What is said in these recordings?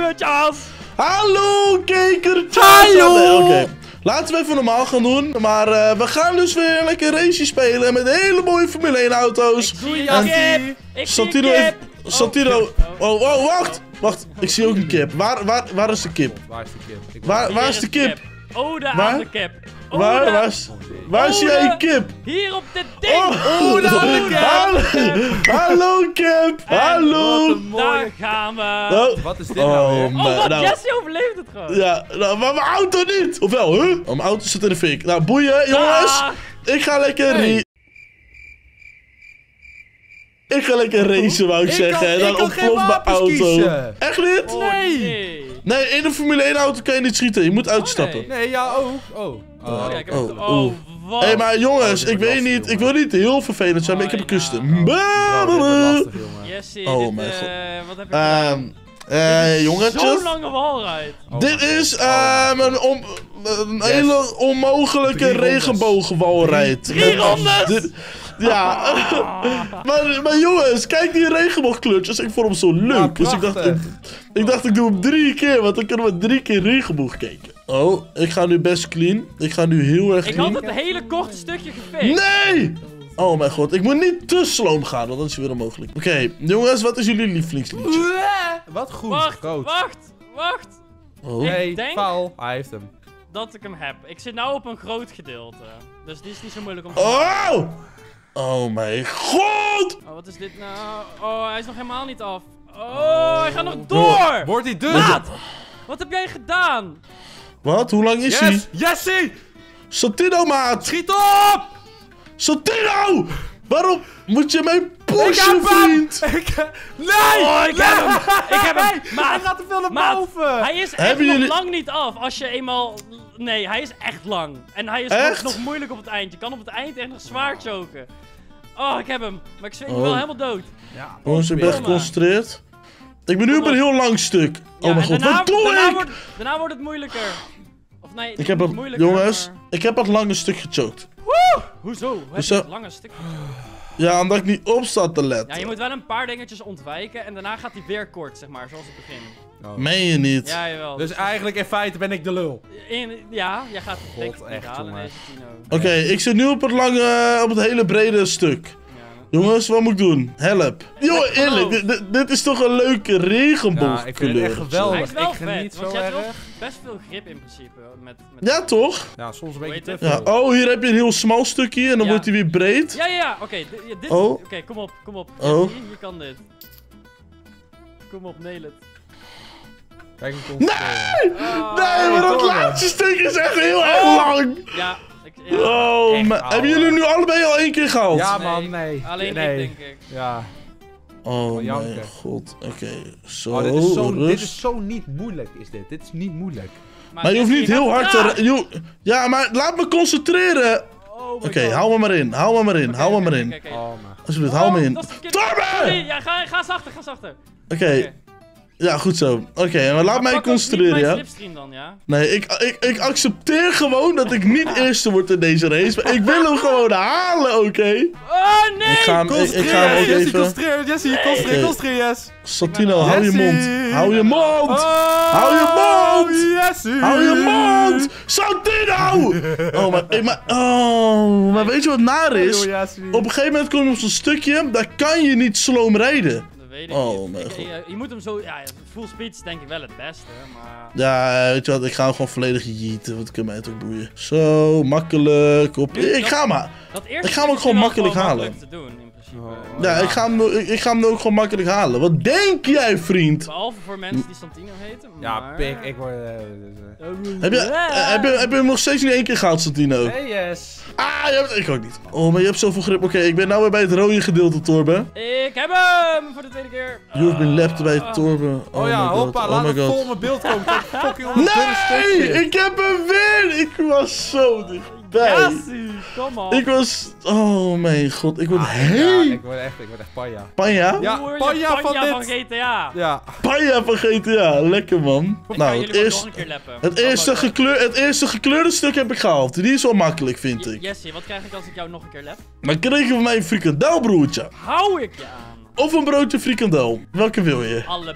Kekertjes! Hallo, kekertjes! Hallo! Nee, oké. Laten we even normaal gaan doen. Maar we gaan dus weer lekker race spelen met hele mooie Formule 1 auto's. Ik zie En een kip! Ik zie een Santino heeft... kip! Santino... Oh, wacht! Wacht, ik zie ook een kip. Waar is de kip? Waar is de kip? Waar is de kip? Ode Waar? aan de kip. Waar zie jij een kip? Hier op dit ding! Oh, hallo kip! Hallo! Wat een mooie... Daar gaan we! Oh, Wat is dit nou weer? Oh, wat? nou, Jesse overleeft het gewoon! ja, nou, maar mijn auto niet! Ofwel, huh? Oh, mijn auto zit in de fik. Nou, boeien, jongens. Ik ga lekker Ik ga lekker racen, wou ik zeggen. En dan ontploft mijn auto. Echt niet? Oh, Nee. Nee, in een Formule 1 auto kan je niet schieten. Je moet uitstappen. nee. Nee, ja, ook. Ja, ik heb het- oh. wat? Hé, maar jongens, dit ik wordt weet lastig, niet. Ik wil niet heel vervelend zijn, maar ik heb een custom. Lastig, jongen. Jesse, Oh, dit, mijn god. wat heb je gedaan? Jongetjes. Zo'n lange walrijd. Dit is een hele onmogelijke 3 rondes. regenboogwalrijd. 3 rondes! Ja, maar jongens, kijk die regenboogkleurtjes. Ik vond hem zo leuk. Ja, Dus ik dacht, ik doe hem 3 keer, want dan kunnen we 3 keer regenboog kijken. Oh, ik ga nu best clean. Ik ga nu heel erg Ik clean. had het hele korte stukje gefixt. Nee! Oh mijn god, ik moet niet te sloom gaan, want dan is het weer onmogelijk. Oké, jongens, wat is jullie lievelingsliedje? Wat goed. Wacht, Rood. wacht. Oh. Nee, denk- faal. Hij heeft hem. Dat ik hem heb. Ik zit nou op een groot gedeelte. Dus die is niet zo moeilijk om te maken. Oh! Oh mijn god! Oh, wat is dit nou? Oh, hij is nog helemaal niet af. Oh, hij gaat nog door! Wordt hij dun? Maat! Wat heb jij gedaan? Wat? Hoe lang is hij? Yes! Jesse! Santino, maat! Schiet op! Santino! Waarom moet je mij Ik pushen, heb hem! vriend? Nee! Oh, ik heb hem! Ik heb hem! Hij Maat! gaat te veel naar Maat, boven! hij is echt Hebben nog jullie- lang niet af. Als je eenmaal... Nee, hij is echt lang. En hij is Echt? nog moeilijk op het eind. Je kan op het eind echt nog zwaar choken. Oh, ik heb hem. Maar ik zweet, ik Oh. ben wel helemaal dood. Ja, Jongens, ik ben Verdomme. geconcentreerd. Ik ben nu op een heel lang stuk. Ja, Oh mijn en god, daarna, wat doe ik? daarna wordt het moeilijker. Of nee, Ik heb niet het, moeilijker, jongens, maar- ik heb het lange stuk gechoked. Hoezo? Hoe heb Hoezo? je het lange stuk? Ja, omdat ik niet op zat te letten. Ja, je moet wel een paar dingetjes ontwijken en daarna gaat hij weer kort, zeg maar, zoals het begin. Meen je niet? Ja, jawel. Dus eigenlijk in feite ben ik de lul. Ja, jij gaat het denk ik niet echt, halen, jongen. deze Tino. Oké, ik zit nu op het lange, op het hele brede stuk. Ja. Jongens, wat moet ik doen? Help. Jongen, geloof. eerlijk, dit is toch een leuke Ja, ik vind het regenboogkleur. echt geweldig. Hij is wel Ik geniet vet, want zo je hebt wel erg. best veel grip in principe. Met... Ja, toch? Ja, soms een beetje Hoe te heet veel. Ja, oh, hier heb je een heel smal stukje en dan Ja. wordt hij weer breed. Ja, oké. Dit... Oh. Oké, kom op, kom op. Oh. Jesse, je kan dit. Kom op, nail it. Kijk, ik Nee! Oh. Nee, maar dat Torben. laatste stuk is echt heel erg lang. Ja, ja. Oh, Echt, maar ouwe. hebben jullie nu allebei al 1 keer gehaald? Ja, man, nee. Alleen nee. ik, denk ik. Ja. Oh janken. mijn god, oké. Zo, Oh, dit rust. is zo niet moeilijk, is dit. Dit is niet moeilijk. Maar je hoeft niet heel hard te... Ja, maar laat me concentreren. Oh Oké, hou me maar in, hou me maar in, hou me maar in. Oh, maar. Alsjeblieft, hou me in. Dat is verkeerd. Torben! Nee, ja, ga zachter, ga zachter. Oké, ja, goed zo. Oké, maar laat mij Pak ook concentreren, niet ja? mijn slipstream dan, ja? Nee, ik accepteer gewoon dat ik niet eerste word in deze race. Maar ik wil hem gewoon halen, oké? Oh, nee! Ik ga hem ook even... Jesse, concentreer, yes. Santino, hou je mond. Hou je mond! Oh, Hou je mond! Jesse! Hou je mond! Santino! Maar weet je wat naar is? Op een gegeven moment kom je op zo'n stukje, daar kan je niet sloom rijden. Dat weet ik Oh, niet. mijn god. Je moet hem zo... Ja, full speed is denk ik wel het beste, maar... Ja, weet je wat, ik ga hem gewoon volledig jeeten, wat kan mij het ook boeien. Zo, makkelijk. Ik ga maar. Dat eerste Ik ga hem ook is gewoon wel makkelijk halen. makkelijk te doen, in principe. Ja, ik ga hem ook gewoon makkelijk halen. Wat denk jij, vriend? Behalve voor mensen die Santino heten, Ja, maar... pik, ik word... Heb je hem nog steeds niet 1 keer gehaald, Santino? Hey, yes. Ik ook niet. Oh, maar je hebt zoveel grip. Oké, ik ben nou weer bij het rode gedeelte, Torben. Ik heb hem voor de tweede keer. You've been left bij Torben. Oh ja, my god. hoppa, Oh laat my het god. vol mijn beeld komen. Kijk, fucking onder het dunne Nee! stukje. Ik heb hem weer! Ik was zo dichtbij. Jassie, kom op. Ik was... Oh mijn god, ik word Ja, hey. ik word echt panja. Panja? Ja, Hoe word je Panja van van dit. GTA. Ja. Panja van GTA, lekker man. Ik Nou, ga het jullie nog eerste, een keer lappen. het eerste gekleurde stuk heb ik gehaald. Die is wel makkelijk, vind ik. Jessie, wat krijg ik als ik jou nog een keer lap? Dan kreeg je van mij een frikandelbroertje. Hou ik je aan. Of een broodje frikandel. Welke wil je? Allebei.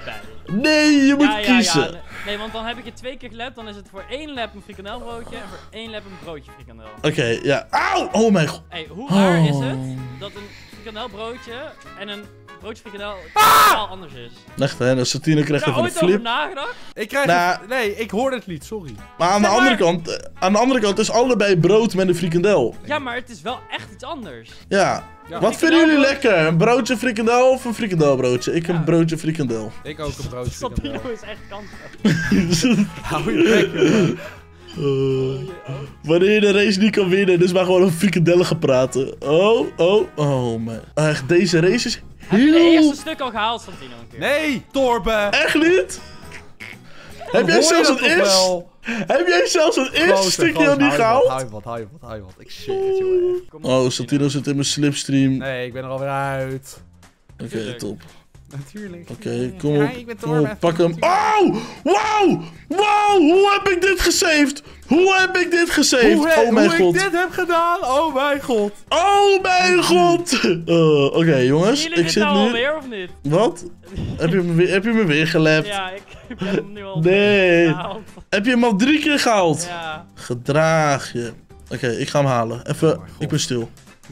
Nee, je moet kiezen. Ja. Nee, want dan heb ik je 2 keer gelet. Dan is het voor 1 lap een frikandelbroodje en voor 1 lap een broodje frikandel. Oké, ja. Auw! Oh mijn god. Hey, hoe raar is het Oh. dat een frikandelbroodje en een broodje frikandel totaal anders is? Echt hè, dan Santino krijgt Heb je even daar een ooit over flip. nagedacht? Ik krijg Nou. Nee, ik hoorde het niet, sorry. Maar aan de Zeg andere kant is allebei brood met een frikandel. Ja, maar het is wel echt iets anders. Ja. Ja, Wat vinden jullie frikandelbroodje. lekker? Een broodje frikandel of een frikandelbroodje? Ik heb een broodje frikandel. Ik ook een broodje Santino frikandel. is echt kansloos. Hou je bek, jongen. Wanneer je de race niet kan winnen, dus maar gewoon over frikandellen gaan praten. Oh man. Echt, deze race is Heb je de heel... eerste stuk al gehaald, Santino, een keer? Nee, Torben. Echt niet? Heb jij Hoor je zelfs dat het toch eerste... wel? Heb jij zelfs het eerste Gozer, stukje al gozer, niet hou je gehaald? Hou je wat. Ik shit het, jongen. Kom op, Oh, Santino zit in mijn slipstream. Nee, ik ben er alweer uit. Oké, tuurlijk. top. Natuurlijk. Oké, kom Ja, op. ik ben Kom Torben. op, pak hem. Oh! Wow! Wow! Hoe heb ik dit gesaved? Hoe heb ik dit gesaved? Oh mijn hoe god. ik dit heb gedaan? Oh mijn god. Oh mijn god! Oké, jongens. Zien jullie Ik dit zit nou nu... alweer of niet? Wat? Heb je me weer gelapt? Ja, ik heb hem nu al Nee. gehaald. Heb je hem al 3 keer gehaald? Ja. Gedraag je. Oké, ik ga hem halen. Even, Oh mijn god. ik ben stil.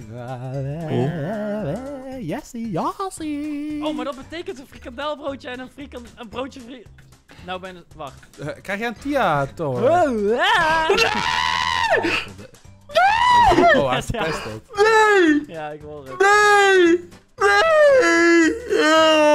Jessie. Oh, maar dat betekent een frikandelbroodje en een broodje Nou ben ik... Wacht. Krijg jij een Tia, Thor? Oh, Oh, hij verpest het. Nee! Ja, ik hoor het. Nee! Nee!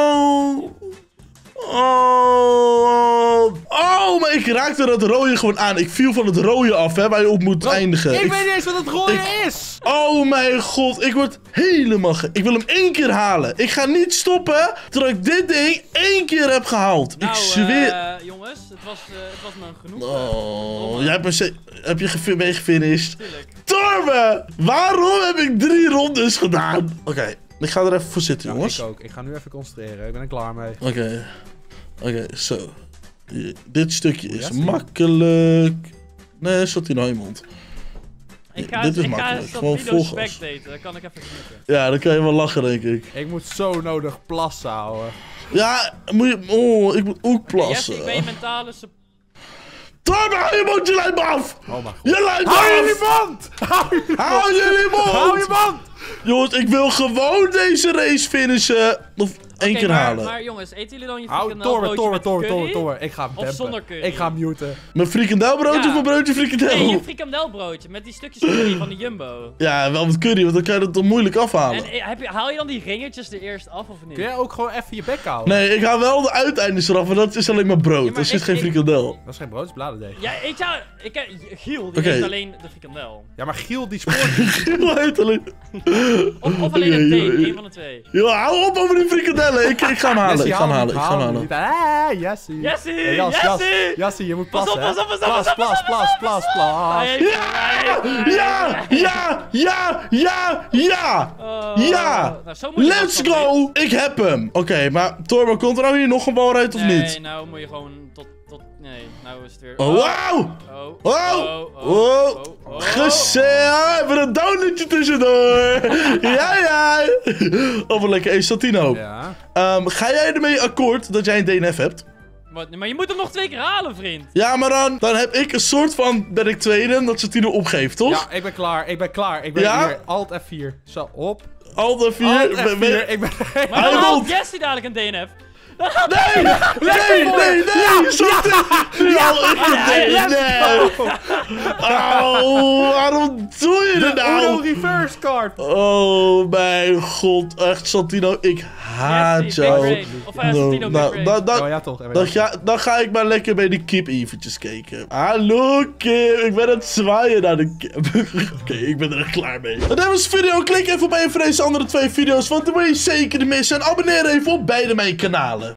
Oh, maar ik raakte dat rode gewoon aan. Ik viel van het rode af, hè, waar je op moet eindigen. Ik weet niet eens wat het rode is! Oh mijn god, ik word helemaal gek. Ik wil hem 1 keer halen. Ik ga niet stoppen terwijl ik dit ding 1 keer heb gehaald. Nou, ik zweer... jongens, het was me genoeg. Oh, jij heb je ben je gefinished? Tuurlijk. Torben, waarom heb ik 3 rondes gedaan? Oké, ik ga er even voor zitten, Ja, jongens. ik ook. Ik ga nu even concentreren. Ik ben er klaar mee. Oké, zo. Dit stukje is Ja, zie. makkelijk. Nee, zat in mijn mond. Ik ga, Dit is ik ga makkelijk. dat Gewoon video volgas. spectaten, dan kan ik even genieten. Ja, dan kan je wel lachen, denk ik. Ik moet zo nodig plassen, ouwe. Ja, moet je... Oh, ik moet ook Jesse, plassen. ik ben je mentale Torben, hou je mond, je lijkt me af! Oh mijn god. Je lijkt me Hou jullie af! mond! Hou jullie mond! Hou jullie mond! Hou je mond! Jongens, ik wil gewoon deze race finishen. Of 1 keer halen. Maar jongens, eten jullie dan je Hou, frikandelbroodje met curry? Torben. Ik ga hem Of dempen. zonder curry? Ik ga hem muten. Mijn frikandelbroodje Ja. of mijn broodje frikandel? Nee, je frikandelbroodje met die stukjes curry van de Jumbo. Ja, wel met curry, want dan kan je dat toch moeilijk afhalen. En haal je dan die ringetjes er eerst af of niet? Kun jij ook gewoon even je bek houden? Nee, ik haal wel de uiteindes eraf, maar dat is alleen maar brood. Ja, maar er zit ik- geen ik- frikandel. Dat is geen brood, dat is bladerdeeg. Ja, Giel, die Oké. eet alleen de frikandel. Ja, maar Giel die spoort niet. Hoe heet alleen? Of alleen een Oké, thee, joh. één van de twee. Yo, hou op over die frikandellen. Ik ga hem halen. Jessie, Ik ga hem haal halen. Ik ga hem halen. niet. Ah, Jessie. Jessie! Hey, Jessie! Jessie, je moet Pas op, plassen, pas op, hè? pas op, pas op, Plas. Hij heeft hem, hij heeft hem. Ja! Ja! Nou, zo moet je Let's dat dan go! Ik heb hem. Oké, maar Torben, komt er nou hier nog een bal uit of niet. niet? Nee, nou moet je gewoon nee, nou is het weer... Oh, wauw! Oh! Gezellig! Even een downloadje tussendoor! Ja! Oh, wat lekker. Hey, Santino. Ja. Ga jij ermee akkoord dat jij een DNF hebt? Maar je moet hem nog 2 keer halen, vriend. Ja, maar dan heb ik een soort van... Ben ik tweede en dat Santino opgeeft, toch? Ja, ik ben klaar. Ik ben Ja? hier. Alt F4. Zo, op. Al de 4... Alt F4. Ik ben... Maar Hij dan haalt won. Jesse dadelijk een DNF. Nee! Santino! Nu al ik een DNF! Oh, waarom doe je dit Uno nou? reverse card. Oh mijn god, echt Santino, ik haat Jesse, big jou. brain. Of Santino, big brain. Oh ja, toch. Dan ga ik maar lekker bij die kip eventjes kijken. Hallo kip, ik ben aan het zwaaien naar de kip. Oké, ik ben er echt klaar mee. En dat was de video. Klik even op een van deze andere 2 video's, want dan wil je zeker niet missen. En abonneer even op beide mijn kanalen.